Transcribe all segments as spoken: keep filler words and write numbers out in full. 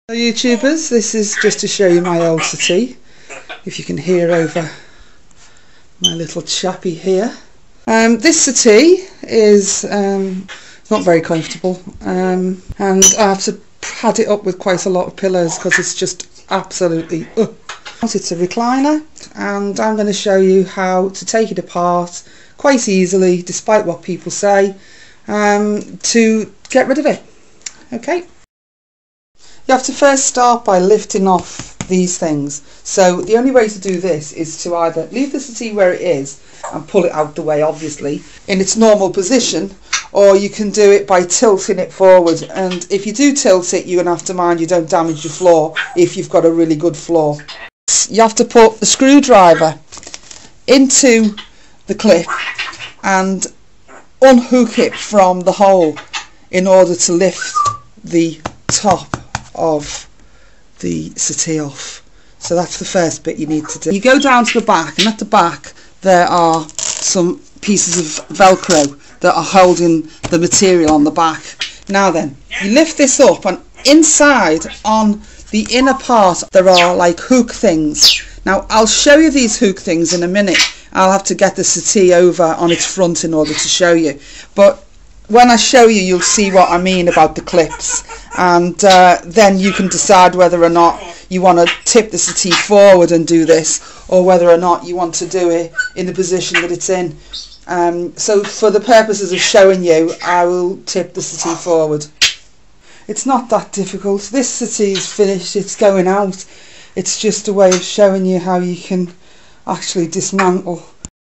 Hello YouTubers, this is just to show you my old settee, if you can hear over my little chappy here. Um, this settee is um, not very comfortable, um, and I have to pad it up with quite a lot of pillows because it's just absolutely uh. It's a recliner, and I'm going to show you how to take it apart quite easily, despite what people say, um, to get rid of it. Okay. You have to first start by lifting off these things. So the only way to do this is to either leave the settee where it is and pull it out the way, obviously, in its normal position, or you can do it by tilting it forward. And if you do tilt it, you're going to have to mind you don't damage your floor if you've got a really good floor. You have to put the screwdriver into the clip and unhook it from the hole in order to lift the top of the settee off. So that's the first bit you need to do. You go down to the back, and at the back there are some pieces of Velcro that are holding the material on the back. Now then, you lift this up, and inside on the inner part there are like hook things. Now I'll show you these hook things in a minute. I'll have to get the settee over on its front in order to show you, but when I show you, you'll see what I mean about the clips, and uh, then you can decide whether or not you want to tip the settee forward and do this, or whether or not you want to do it in the position that it's in. Um, so for the purposes of showing you, I will tip the settee forward. It's not that difficult. This settee is finished, it's going out. It's just a way of showing you how you can actually dismantle.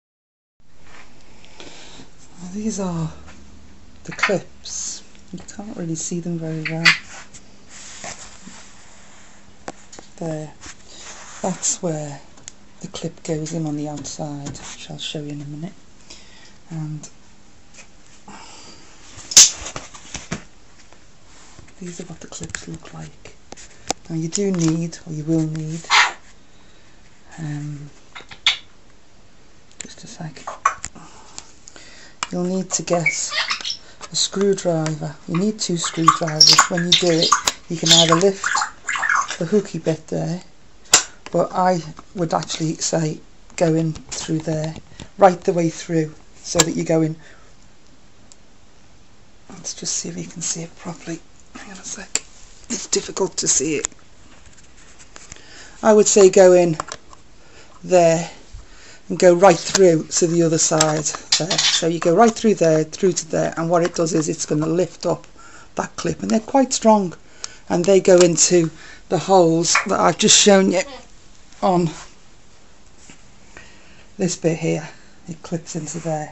These are the clips. You can't really see them very well. There. That's where the clip goes in on the outside, which I'll show you in a minute. And these are what the clips look like. Now you do need, or you will need, um, just a sec. You'll need to get a screwdriver. You need two screwdrivers. When you do it, you can either lift the hooky bit there, but I would actually say go in through there, right the way through, so that you go in. Let's just see if you can see it properly. Hang on a sec. It's difficult to see it. I would say go in there and go right through to the other side there. So you go right through there, through to there, and what it does is it's going to lift up that clip, and they're quite strong, and they go into the holes that I've just shown you on this bit here. It clips into there.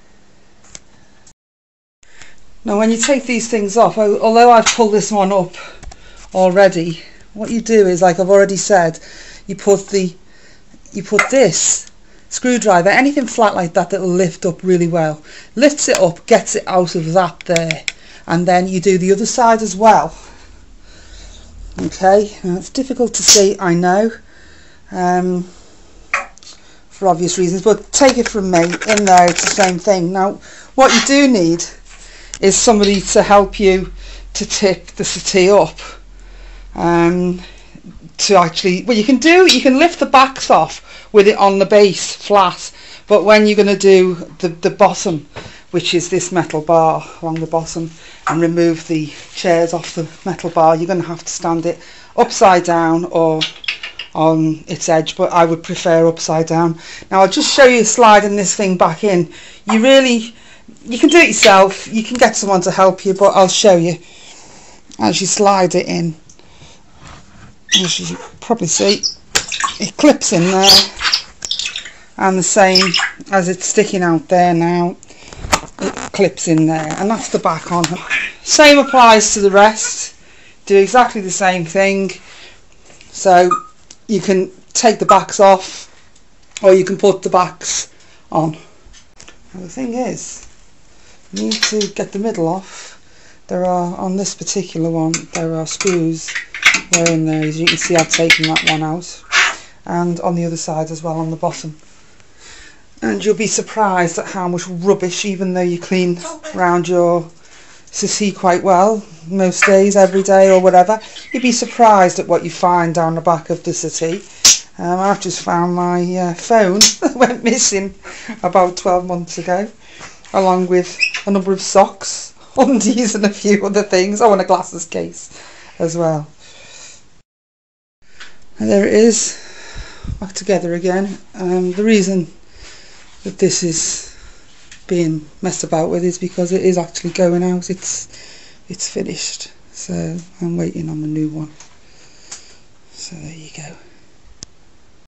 Now when you take these things off, although I've pulled this one up already, what you do is, like I've already said, you put the you put this screwdriver, anything flat like that that will lift up really well, lifts it up, gets it out of that there, and then you do the other side as well. Okay, now it's difficult to see, I know, um, for obvious reasons, but take it from me, in there it's the same thing. Now what you do need is somebody to help you to tip the settee up, um, to actually, well you can do, you can lift the backs off with it on the base flat, but when you're going to do the, the bottom, which is this metal bar along the bottom, and remove the chairs off the metal bar, you're going to have to stand it upside down or on its edge, but I would prefer upside down. Now I'll just show you sliding this thing back in. You really, you can do it yourself, you can get someone to help you, but I'll show you as you slide it in. As you probably see, it clips in there, and the same as it's sticking out there now, it clips in there, and that's the back on. Same applies to the rest. Do exactly the same thing. So you can take the backs off, or you can put the backs on. Now the thing is, you need to get the middle off. There are, on this particular one, there are screws. They're in there, as you can see I've taken that one out, and on the other side as well, on the bottom. And you'll be surprised at how much rubbish, even though you clean around your settee quite well most days, every day or whatever. You'd be surprised at what you find down the back of the settee. Um, I've just found my uh, phone that went missing about twelve months ago, along with a number of socks, undies and a few other things. Oh, and a glasses case as well. And there it is, back together again. Um, the reason that this is being messed about with is because it is actually going out. It's it's finished, so I'm waiting on the new one. So there you go.